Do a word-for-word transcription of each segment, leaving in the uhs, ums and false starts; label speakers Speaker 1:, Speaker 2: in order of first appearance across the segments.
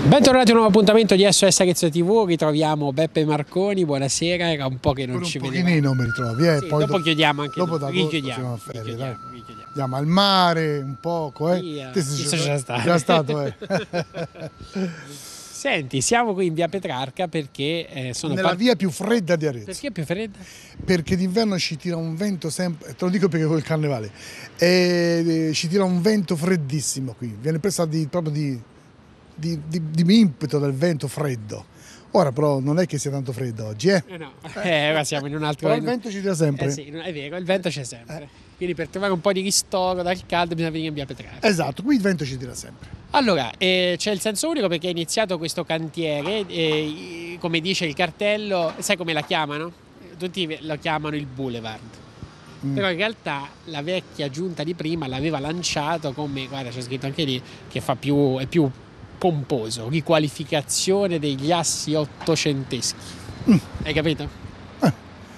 Speaker 1: Bentornati a un nuovo appuntamento di S O S Arezzo tivù, ritroviamo Beppe Marconi, buonasera, era un po' che non
Speaker 2: per
Speaker 1: ci
Speaker 2: un
Speaker 1: vedevamo.
Speaker 2: pochino mi ritrovi, eh,
Speaker 1: Sì,
Speaker 2: poi
Speaker 1: dopo
Speaker 2: do
Speaker 1: chiudiamo anche
Speaker 2: dopo
Speaker 1: noi,
Speaker 2: da
Speaker 1: richiudiamo,
Speaker 2: ferie,
Speaker 1: richiudiamo,
Speaker 2: dai.
Speaker 1: richiudiamo.
Speaker 2: Andiamo al mare un poco, eh.
Speaker 1: Via,
Speaker 2: Te sei
Speaker 1: io sono
Speaker 2: già,
Speaker 1: già stato.
Speaker 2: già stato, eh.
Speaker 1: Senti, siamo qui in via Petrarca perché eh, sono
Speaker 2: Nella
Speaker 1: part-
Speaker 2: via più fredda di Arezzo.
Speaker 1: Perché è più fredda?
Speaker 2: Perché d'inverno ci tira un vento sempre, te lo dico perché col carnevale, e, eh, ci tira un vento freddissimo qui, viene presa di, proprio di, di, di, di impeto del vento freddo. Ora però non è che sia tanto freddo oggi, eh?
Speaker 1: Eh no, eh, ora siamo in un altro...
Speaker 2: Però il vento ci tira sempre.
Speaker 1: Eh sì, è vero, il vento c'è sempre. Quindi per trovare un po' di ristoro dal caldo bisogna venire in via Petrarca.
Speaker 2: Esatto, qui il vento ci tira sempre.
Speaker 1: Allora, eh, c'è il senso unico perché è iniziato questo cantiere, eh, come dice il cartello, sai come la chiamano? Tutti lo chiamano il Boulevard. Mm. Però in realtà la vecchia giunta di prima l'aveva lanciato come, guarda c'è scritto anche lì, che fa più, è più pomposo, riqualificazione degli assi ottocenteschi. Mm. Hai capito? Eh.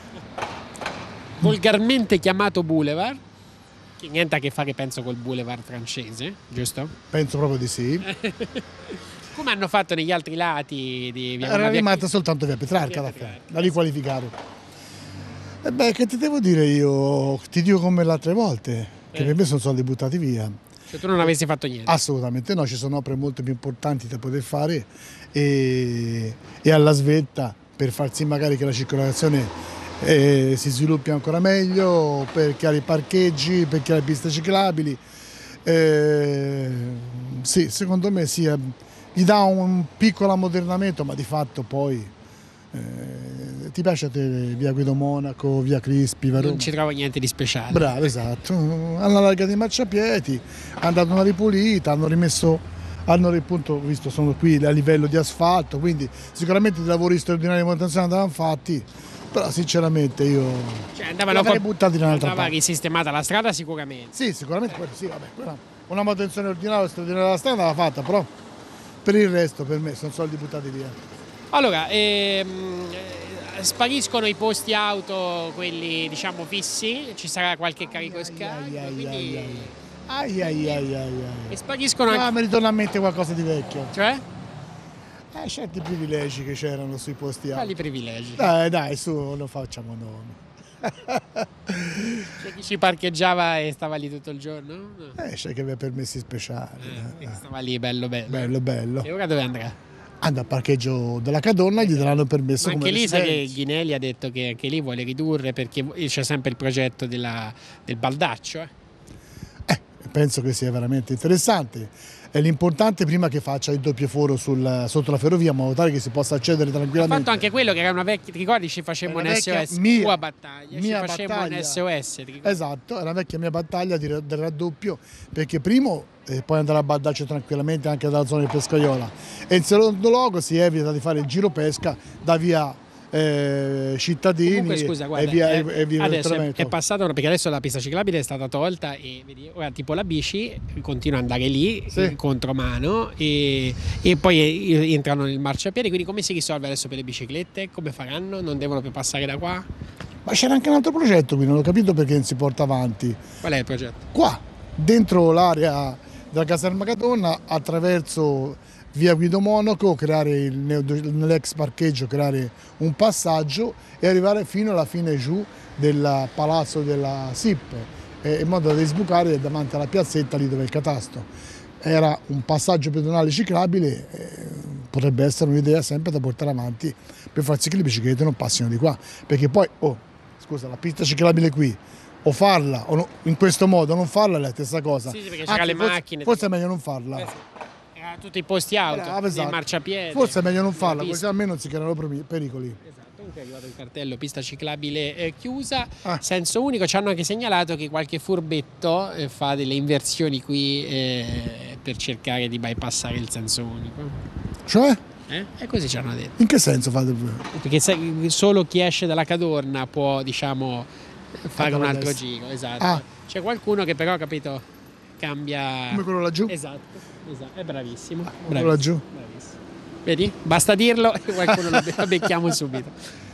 Speaker 1: Volgarmente chiamato Boulevard, che niente a che fare penso col Boulevard francese, giusto?
Speaker 2: Penso proprio di sì.
Speaker 1: Come hanno fatto negli altri lati di via
Speaker 2: Era
Speaker 1: via...
Speaker 2: rimasta soltanto via Petrarca,
Speaker 1: via
Speaker 2: da,
Speaker 1: Petrarca.
Speaker 2: da riqualificare. E beh, che ti devo dire io? Ti dico come le altre volte, che
Speaker 1: eh.
Speaker 2: per me sono soldi buttati via.
Speaker 1: Cioè tu non avessi fatto niente?
Speaker 2: Assolutamente no, ci sono opere molto più importanti da poter fare e, e alla svelta per far sì magari che la circolazione eh, si sviluppi ancora meglio, per creare i parcheggi, per creare piste ciclabili. Eh, sì, secondo me sì, gli dà un piccolo ammodernamento, ma di fatto poi eh, ti piace a te via Guido Monaco, via Crispi,
Speaker 1: non ci trovo niente di speciale.
Speaker 2: Bravo, esatto, hanno allargato i marciapiedi, hanno dato una ripulita, hanno rimesso, hanno appunto visto sono qui a livello di asfalto, quindi sicuramente i lavori straordinari di manutenzione andavano fatti, però sinceramente io
Speaker 1: cioè, andavano
Speaker 2: l'avrei buttati in un'altra
Speaker 1: andava
Speaker 2: parte.
Speaker 1: risistemata la strada sicuramente.
Speaker 2: Sì, sicuramente quello sì, vabbè, quella, una manutenzione ordinaria straordinaria della strada andava fatta, però per il resto per me sono soldi buttati via.
Speaker 1: Allora, ehm, spariscono i posti auto, quelli diciamo fissi, ci sarà qualche carico scarico, quindi...
Speaker 2: Ai ai ai ai ai.
Speaker 1: E spariscono anche...
Speaker 2: Ah, mi ritorna a mente qualcosa di vecchio.
Speaker 1: Cioè?
Speaker 2: Eh, certi privilegi che c'erano sui posti auto.
Speaker 1: Quali privilegi?
Speaker 2: Dai, dai, su, non facciamo nomi.
Speaker 1: C'è chi ci parcheggiava e stava lì tutto il giorno? No.
Speaker 2: Eh, c'è che aveva permessi speciali.
Speaker 1: Eh, eh. Stava lì, bello bello.
Speaker 2: Bello, bello.
Speaker 1: E ora dove andrà?
Speaker 2: Andà al parcheggio della Cadonna e gli daranno permesso.
Speaker 1: Ma anche
Speaker 2: come
Speaker 1: lì sai che
Speaker 2: residenza.
Speaker 1: Ghinelli ha detto che anche lì vuole ridurre perché c'è sempre il progetto della, del baldaccio. Eh?
Speaker 2: Eh, penso che sia veramente interessante. È l'importante prima che faccia il doppio foro sul, sotto la ferrovia in modo tale che si possa accedere tranquillamente.
Speaker 1: Ha fatto anche quello che era una vecchia, ti ricordi ci facemmo un S O S,
Speaker 2: mia,
Speaker 1: tua battaglia,
Speaker 2: mia
Speaker 1: ci facemmo
Speaker 2: battaglia.
Speaker 1: un S O S. Ti
Speaker 2: esatto, è una vecchia mia battaglia di, del raddoppio perché primo eh, puoi andare a Baldaccio tranquillamente anche dalla zona di Pescaiola e in secondo luogo si evita di fare il giro pesca da via Eh, cittadini.
Speaker 1: Comunque, scusa, guarda,
Speaker 2: e via,
Speaker 1: eh,
Speaker 2: e via
Speaker 1: adesso è, è passato perché adesso la pista ciclabile è stata tolta e vedi, ora tipo la bici continua ad andare lì sì. in contromano e, e poi entrano nel marciapiede, quindi come si risolve adesso per le biciclette? Come faranno? Non devono più passare da qua?
Speaker 2: Ma c'era anche un altro progetto qui, non ho capito perché non si porta avanti.
Speaker 1: Qual è il progetto?
Speaker 2: Qua, dentro l'area della caserma Cadonna, attraverso via Guido Monaco, creare nell'ex parcheggio creare un passaggio e arrivare fino alla fine giù del palazzo della S I P eh, in modo da sbucare davanti alla piazzetta lì dove è il catasto. Era un passaggio pedonale ciclabile, eh, potrebbe essere un'idea sempre da portare avanti per far sì che le biciclette non passino di qua, perché poi, oh, scusa, la pista ciclabile qui o farla o no, in questo modo, non farla è la stessa cosa.
Speaker 1: Sì, sì, perché c'era le
Speaker 2: forse,
Speaker 1: macchine.
Speaker 2: Forse è meglio non farla.
Speaker 1: Eh sì. Tutti i posti auto,
Speaker 2: Brava, esatto.
Speaker 1: nei marciapiedi.
Speaker 2: Forse è meglio non farla, così almeno non si creano pericoli.
Speaker 1: Esatto, comunque è arrivato il cartello pista ciclabile eh, chiusa,
Speaker 2: ah. senso
Speaker 1: unico. Ci hanno anche segnalato che qualche furbetto eh, fa delle inversioni qui eh, per cercare di bypassare il senso unico.
Speaker 2: Cioè?
Speaker 1: Eh? E così ci hanno detto.
Speaker 2: In che senso fate?
Speaker 1: Perché solo chi esce dalla Cadorna può, diciamo, fare un altro
Speaker 2: destra.
Speaker 1: giro. Esatto.
Speaker 2: Ah.
Speaker 1: C'è qualcuno che però, capito, cambia...
Speaker 2: Come quello laggiù?
Speaker 1: Esatto. Esatto, è bravissimo.
Speaker 2: Quello laggiù?
Speaker 1: Bravissimo. Vedi? Basta dirlo e qualcuno lo becchiamo subito.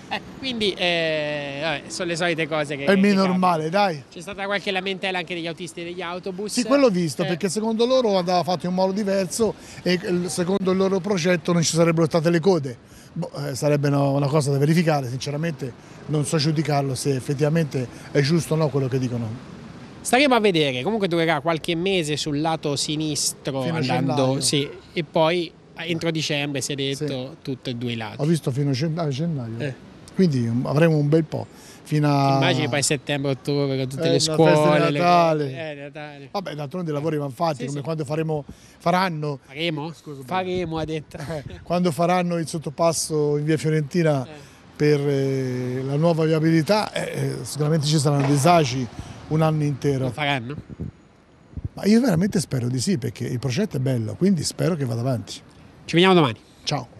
Speaker 1: Eh, quindi eh, vabbè, sono le solite cose che...
Speaker 2: È il
Speaker 1: che
Speaker 2: meno
Speaker 1: capitano.
Speaker 2: normale, dai.
Speaker 1: C'è stata qualche lamentela anche degli autisti degli autobus.
Speaker 2: Sì, quello ho visto,
Speaker 1: Eh,
Speaker 2: perché secondo loro andava fatto in modo diverso e il- secondo il loro progetto non ci sarebbero state le code. Boh, eh, sarebbe una, una cosa da verificare, sinceramente non so giudicarlo se effettivamente è giusto o no quello che dicono.
Speaker 1: Staremo a vedere, comunque durerà qualche mese sul lato sinistro
Speaker 2: Fino a
Speaker 1: andando,
Speaker 2: gennaio.
Speaker 1: sì, e poi entro dicembre si è detto
Speaker 2: Sì.
Speaker 1: tutti e due i lati.
Speaker 2: Ho visto fino a gennaio, gennaio.
Speaker 1: Eh.
Speaker 2: Quindi avremo un bel po'. Fino a...
Speaker 1: Immagini poi settembre-ottobre con tutte
Speaker 2: Eh,
Speaker 1: le
Speaker 2: la
Speaker 1: scuole,
Speaker 2: festa di
Speaker 1: le
Speaker 2: Natale.
Speaker 1: cose. Eh, Natale.
Speaker 2: Vabbè, d'altronde i lavori vanno fatti,
Speaker 1: Sì,
Speaker 2: come
Speaker 1: sì.
Speaker 2: quando faremo, faranno,
Speaker 1: Faremo?
Speaker 2: Scusa,
Speaker 1: Faremo, ha detto.
Speaker 2: eh, quando faranno il sottopasso in via Fiorentina
Speaker 1: Eh.
Speaker 2: per eh, la nuova viabilità, eh, sicuramente ci saranno disagi un anno
Speaker 1: Lo
Speaker 2: intero.
Speaker 1: faranno?
Speaker 2: Ma io veramente spero di sì, perché il progetto è bello, quindi spero che vada avanti.
Speaker 1: Ci vediamo domani.
Speaker 2: Ciao.